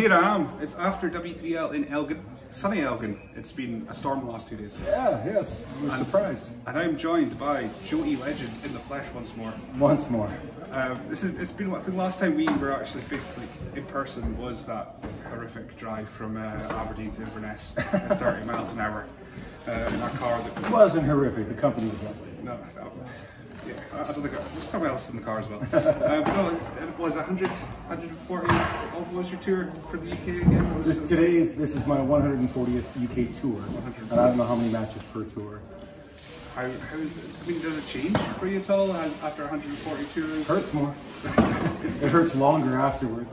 here I am. It's after W3L in Elgin, sunny Elgin. It's been a storm the last 2 days. Yeah, yes, we were surprised. And I'm joined by Joey Legend in the flesh once more. Once more. It's been, I think the last time we were actually physically in person was that horrific drive from Aberdeen to Inverness at 30 miles an hour in our car. It wasn't horrific, the company was lovely. No, yeah, I don't think there's someone else in the car as well. No, it was 140. What was your tour for the UK again? This is my 140th UK tour, and I don't know how many matches per tour. How is it? I mean, does it change for you at all after 140 tours? Hurts more. It hurts longer afterwards.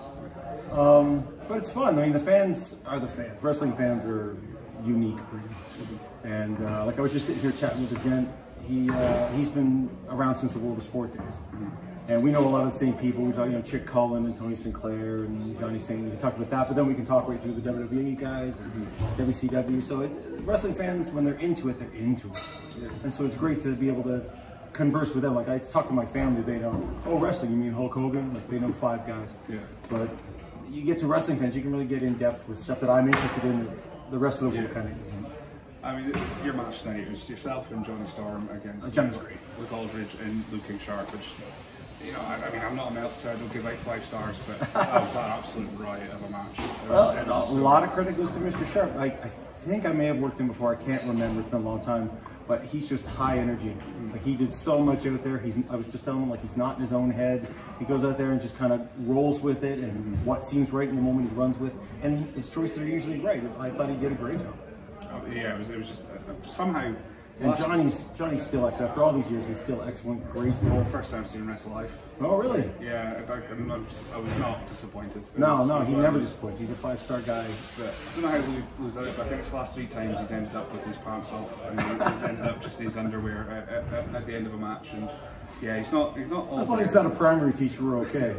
But it's fun. I mean, the fans are the fans. Wrestling fans are unique breed. And like I was just sitting here chatting with a gent. He's been around since the World of Sport days. And we know a lot of the same people. We talk, Chick Cullen and Tony Sinclair and Johnny Saint. We can talk about that, but then we can talk right through the WWE guys and WCW. So wrestling fans, when they're into it, they're into it. And so it's great to be able to converse with them. Like I talk to my family, they know, oh, wrestling, you mean Hulk Hogan? Like they know 5 guys. Yeah. But you get to wrestling fans, you can really get in depth with stuff that I'm interested in that the rest of the world kind of isn't. I mean, your match tonight was yourself and Johnny Storm against Johnny's great. With Aldridge and Luke King Sharp, which, I mean, I'm not a melt, so I don't give out 5 stars, but that was an absolute riot of a match. Well, and a lot of credit goes to Mr. Sharp. I think I may have worked him before. I can't remember. It's been a long time. But he's just high energy. Like he did so much out there. I was just telling him, like he's not in his own head. He goes out there and just kind of rolls with it, and what seems right in the moment he runs with. And his choices are usually right. I thought he did a great job. Yeah, it was just somehow. And Johnny's still excellent. After all these years, he's still excellent, graceful. First time I've seen him wrestle live. Oh, really? Yeah, I was not disappointed. No, he never disappoints. He's a 5-star guy. But I don't know how he was out, but I think it's the last 3 times he's ended up with his pants off, and he's ended up just in his underwear at the end of a match. And yeah, he's not. All as long as it's not a primary teacher, we're okay.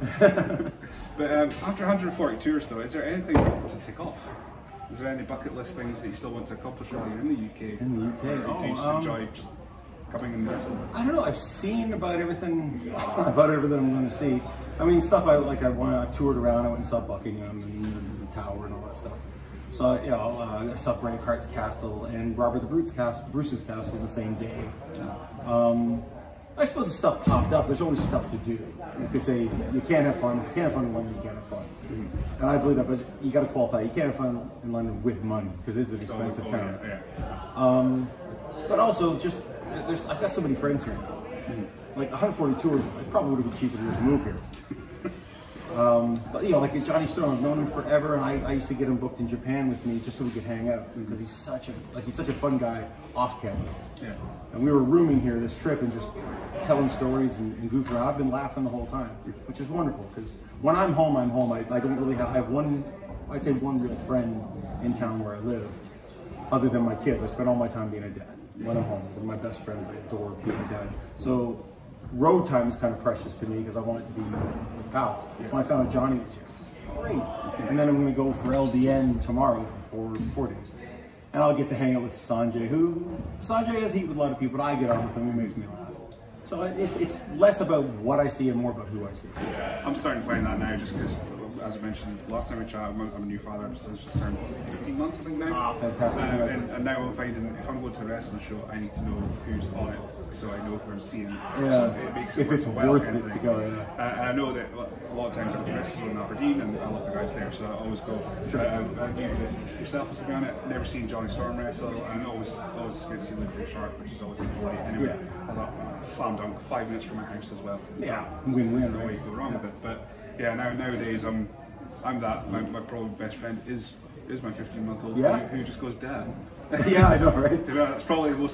But after 140 tours, though, is there anything to tick off? Is there any bucket list things that you still want to accomplish while you're in the UK? In the UK? Or do you just enjoy just coming and wrestling? I don't know. I've seen about everything I'm going to see. I mean, stuff I've toured around. I went and saw Buckingham and the Tower and all that stuff. So I saw Braveheart's castle and Robert the Bruce's castle the same day. I suppose if stuff popped up, there's always stuff to do. You could say you can't have fun. If you can't have fun in London, you can't have fun. And I believe that, but you got to qualify. You can't have fun in London with money because it's an expensive town. Yeah. But also, just I've got so many friends here now. Like 140 tours, I probably would have been cheaper to just move here. But like Johnny Storm, I've known him forever, and I used to get him booked in Japan with me just so we could hang out because he's such a fun guy off camera. Yeah. And we were rooming here this trip and just telling stories and goofing around. I've been laughing the whole time, which is wonderful because when I'm home, I'm home. I don't really have. I have I'd say one real friend in town where I live, other than my kids. I spend all my time being a dad. When I'm home, they're my best friends. I adore being a dad. So road time is kind of precious to me because I want it to be with pals. So when I found out Johnny was here, this is great. And then I'm going to go for LDN tomorrow for 4 days. And I'll get to hang out with Sanjay, Sanjay has heat with a lot of people, but I get on with him, he makes me laugh. So it's less about what I see and more about who I see. I'm starting to find that now just because, as I mentioned, last time we chatted, I'm a new father, so it's just turned 15 months I think now. Ah, fantastic. And now I'm finding, if I'm going to a wrestling show, I need to know who's on it, so I know who I'm seeing. Yeah, so it makes it if it's worth it to go, yeah. And I know that a lot of times I go to wrestling in Aberdeen, and I love the guys there, so I always go. Sure. Yourself to be on it, never seen Johnny Storm wrestle, and always get to see Luke Sharp, which is always a delight. Anyway, slam dunk, 5 minutes from my house as well. Yeah, win-win, no way you go wrong with it. But yeah, nowadays I'm that. My probably best friend is my 15-month-old who just goes dad. Yeah, I know, right? That's probably the most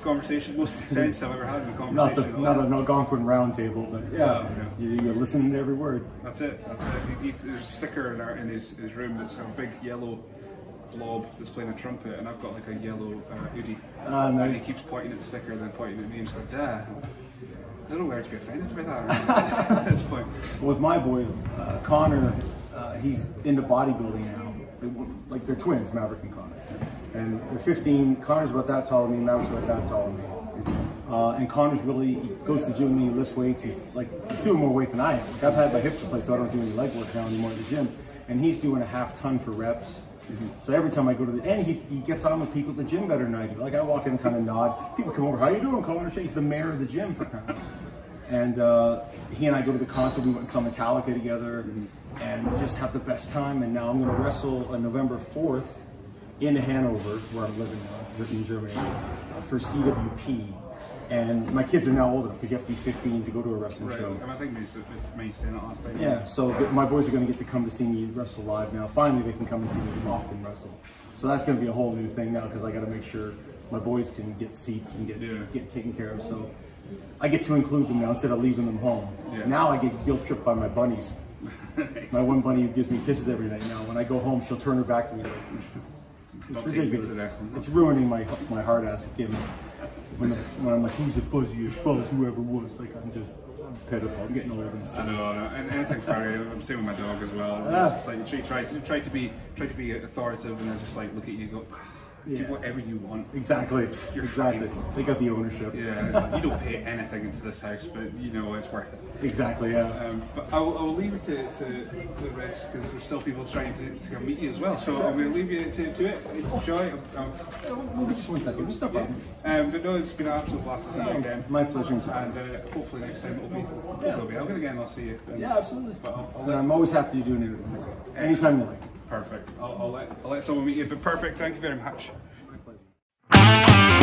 sense I've ever had in a conversation. Not an Algonquin round table, but you're listening to every word. That's it. There's a sticker in his room that's a big yellow blob that's playing a trumpet, and I've got like a yellow hoodie. Nice. And he keeps pointing at the sticker and then pointing at me and he's like, Dad. I don't know where to get offended by that at this point. With my boys, Connor, he's into bodybuilding now. They're twins, Maverick and Connor. And they're 15. Connor's about that tall as me, Maverick's about that tall as me. And Connor's he goes to the gym, he lifts weights, he's doing more weight than I am. Like I've had my hips replaced, so I don't do any leg work now anymore at the gym. and he's doing a half ton for reps. So every time I go to the, and he gets on with people at the gym better than I do. Like I walk in, kind of nod. People come over, how you doing, Colin? He's the mayor of the gym for kind of. And he and I go to the concert. We went and saw Metallica together, and just have the best time. And now I'm going to wrestle on November 4th in Hanover, where I'm living now, in Germany, for CWP. And my kids are now old enough because you have to be 15 to go to a wrestling show. And I think it's me saying that last time. Yeah, so my boys are going to get to come to see me wrestle live now. Finally, they can come and see me often wrestle. So that's going to be a whole new thing now because I got to make sure my boys can get seats and get taken care of. So I get to include them now instead of leaving them home. Yeah. Now I get guilt tripped by my bunnies. My one bunny gives me kisses every night now. When I go home, she'll turn her back to me. It's ridiculous. It's ruining my hard ass again. When I'm like, who's the fuzziest fuzz whoever was? Like I'm pitiful. I'm getting old and sick. I know. And anything furry. I'm staying with my dog as well. It's just like you try to be authoritative, and I just like look at you and go, do whatever you want. Exactly. You're exactly. fine. They got the ownership. Yeah. You don't pay anything into this house, but you know it's worth it. Exactly. Yeah. But I'll leave it to the rest because there's still people trying to come meet you as well. So I'm going to leave you to it. Enjoy. We'll be just 1 second. Just no problem. But no, it's been an absolute blast to see you again. My pleasure. And hopefully next time it'll be Elgin again. I'll see you. Yeah, absolutely. But I'm always happy to do an interview. Anytime you like. Perfect. I'll let someone meet you. But perfect. Thank you very much. My pleasure.